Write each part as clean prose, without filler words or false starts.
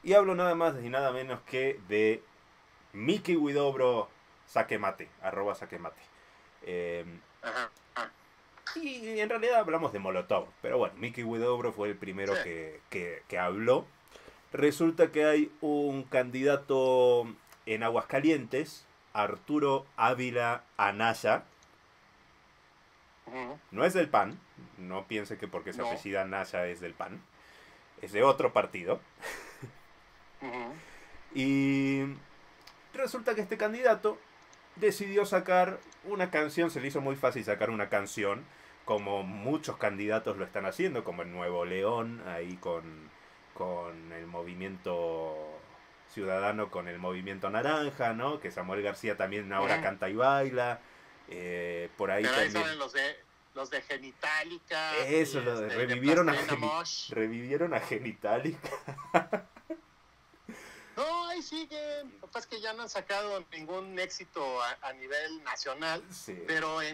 Y hablo nada más y nada menos que de Mickey Widobro Saquemate, arroba Saquemate. Eh, Ajá. Ah, y en realidad hablamos de Molotov, pero bueno, Mickey Widobro fue el sí. primero que habló. Resulta que hay un candidato en Aguascalientes, Arturo Ávila Anaya. Ujú. No es del PAN, no piense que porque se No. apellida Anaya es del PAN, es de otro partido. Ujú. Y resulta que este candidato decidió sacar una canción, se le hizo muy fácil sacar una canción, como muchos candidatos lo están haciendo, como en Nuevo León, ahí con el movimiento ciudadano, con el movimiento naranja, ¿no? Que Samuel García también ahora Ujú. canta y baila. Por ahí Pero ahí también. salen los de Genitalica y Eso, de Plastilina Mosh. revivieron a Genitalica. No, ahí siguen. Lo que pasa es que ya no han sacado ningún éxito a nivel nacional, Sí. pero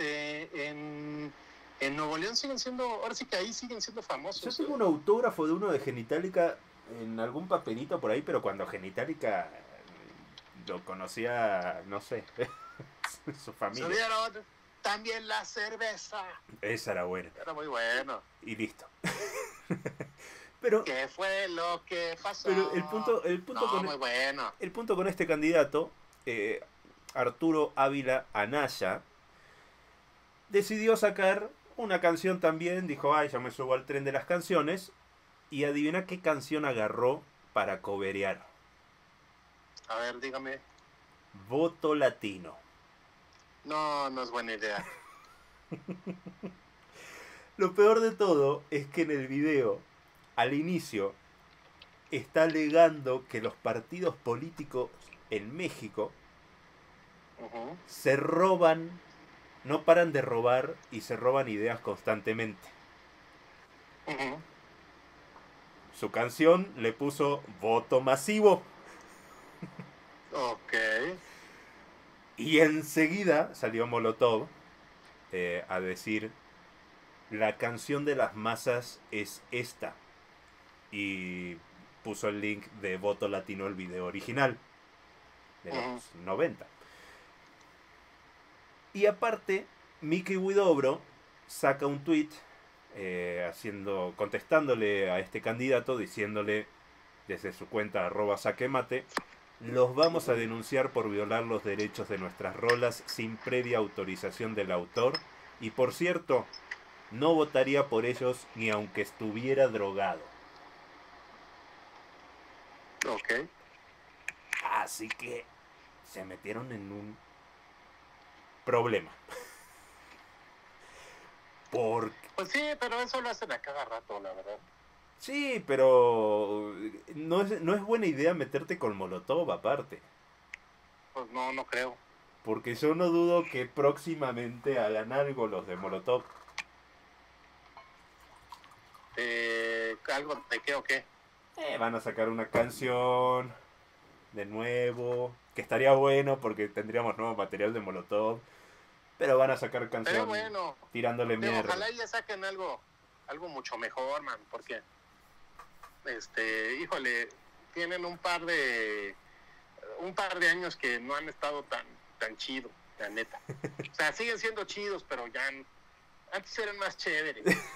en Nuevo León siguen siendo, ahora sí que ahí siguen siendo Yo famosos, tengo ¿eh? un autógrafo de uno de Genitalica en algún papelito por ahí, pero cuando Genitalica lo conocía, no sé, su familia. Subieron también la cerveza. Esa era buena. Era muy bueno. Y listo. Pero, ¿Qué fue lo que pero pasó? No, muy bueno. el punto con este candidato, eh, Arturo Ávila Anaya, decidió sacar una canción también. Dijo, ay, ya me subo al tren de las canciones. Y adivina qué canción agarró para coberear. A ver, dígame. Voto Latino. No, no es buena idea. Lo peor de todo es que en el video, al inicio, está alegando que los partidos políticos en México Ujú. se roban, no paran de robar y se roban ideas constantemente. Ujú. Su canción le puso voto masivo Ok. y enseguida salió Molotov a decir la canción de las masas es esta y puso el link de Voto Latino, el video original de los Ujú. 90. Y aparte, Mickey Widobro saca un tweet contestándole a este candidato, diciéndole desde su cuenta @saquemate, los vamos a Ujú. denunciar por violar los derechos de nuestras rolas sin previa autorización del autor. Y por cierto, no votaría por ellos ni aunque estuviera drogado. Ok. Así que se metieron en un problema. Porque Pues sí, pero eso lo hacen a cada rato, la verdad. sí, pero no es buena idea meterte con Molotov aparte. Pues no, no creo. Porque yo no dudo que próximamente hagan algo los de Molotov. ¿Algo de qué o qué? Van a sacar una canción de nuevo. Que estaría bueno porque tendríamos nuevo material de Molotov. Pero van a sacar Pero canción bueno, tirándole mierda. ojalá ya saquen algo mucho mejor, man, porque, híjole, tienen un par de años que no han estado tan chido, la neta. O sea, siguen siendo chidos, pero ya antes eran más chéveres.